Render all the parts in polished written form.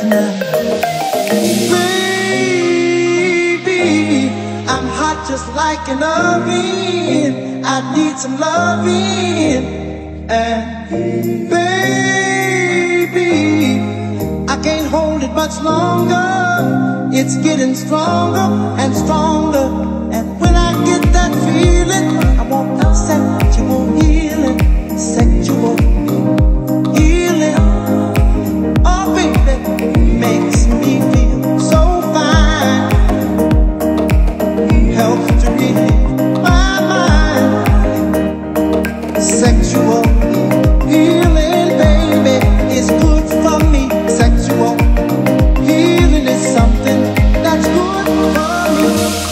Baby, I'm hot just like an oven. I need some loving. And baby, I can't hold it much longer. It's getting stronger and stronger. And when I get that feeling, I want sexual healing, sexual healing. Oh baby, makes me feel so fine. Helps to relieve my mind. Sexual healing, baby, is good for me. Sexual healing is something that's good for me.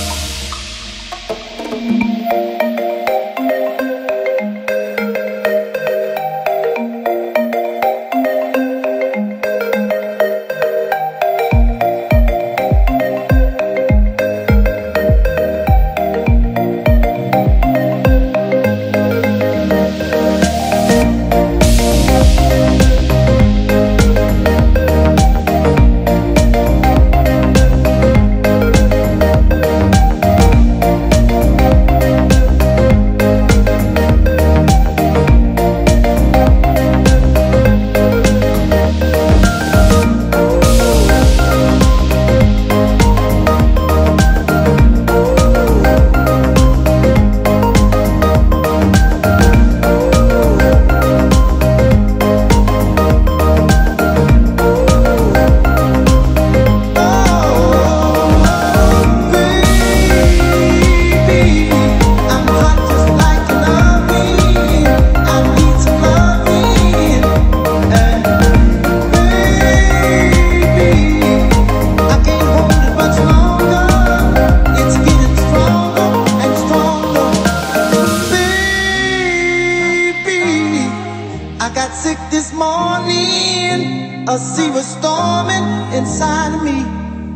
I got sick this morning. A sea was storming inside of me.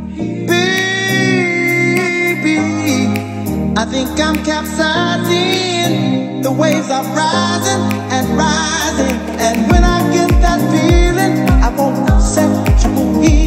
Baby, I think I'm capsizing. The waves are rising and rising. And when I get that feeling, I want sexual healing.